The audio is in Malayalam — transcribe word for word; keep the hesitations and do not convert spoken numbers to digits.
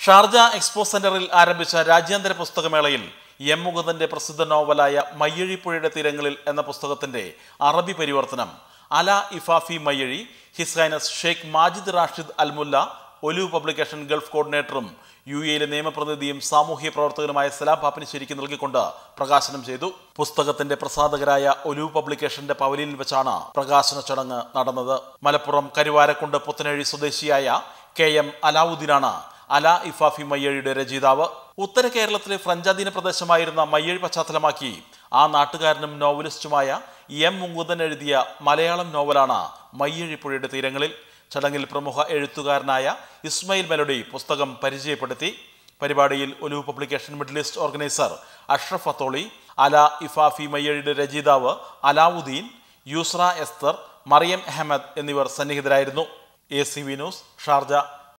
ഷാർജ എക്സ്പോ സെന്ററിൽ ആരംഭിച്ച രാജ്യാന്തര പുസ്തകമേളയിൽ എം മുകുന്ദന്റെ പ്രസിദ്ധ നോവലായ മയ്യഴിപ്പുഴയുടെ തീരങ്ങളിൽ എന്ന പുസ്തകത്തിന്റെ അറബി പരിവർത്തനം Ala Ifafi Mayyazhi his highness Sheikh Majid Rashid Almulla Olive Publication Gulf കോർഡിനേറ്ററും യു എയിലെ നിയമപ്രതിനിധിയും സാമൂഹ്യ പ്രവർത്തകനുമായ സലാം പാപ്പിനിശ്ശേരിക്ക് നൽകിക്കൊണ്ട് പ്രകാശനം ചെയ്തു. പുസ്തകത്തിന്റെ പ്രസാധകരായ ഒലിവ് പബ്ലിക്കേഷന്റെ പവലിയിൽ വെച്ചാണ് പ്രകാശന ചടങ്ങ് നടന്നത്. മലപ്പുറം കരുവാരക്കുണ്ട് പുത്തനഴി സ്വദേശിയായ കെ എം അലാവുദ്ദീനാണ് അല ഇഫാഫി മയ്യഴിയുടെ രചയിതാവ്. ഉത്തര കേരളത്തിലെ ഫ്രഞ്ചാധീന പ്രദേശമായിരുന്ന മയ്യഴി പശ്ചാത്തലമാക്കി ആ നാട്ടുകാരനും നോവലിസ്റ്റുമായ എം മുകുന്ദൻ എഴുതിയ മലയാളം നോവലാണ് മയ്യഴിപ്പുഴയുടെ തീരങ്ങളിൽ. ചടങ്ങിൽ പ്രമുഖ എഴുത്തുകാരനായ ഇസ്മയിൽ മെലഡി പുസ്തകം പരിചയപ്പെടുത്തി. പരിപാടിയിൽ Olive Publication Middle East organiser Ashraf Atholi, Ala Ifafi മയ്യഴിയുടെ രചയിതാവ് അലാവുദ്ദീൻ, യൂസ്ര എസ്തർ, മറിയം അഹമ്മദ് എന്നിവർ സന്നിഹിതരായിരുന്നു. A C V news, Sharjah.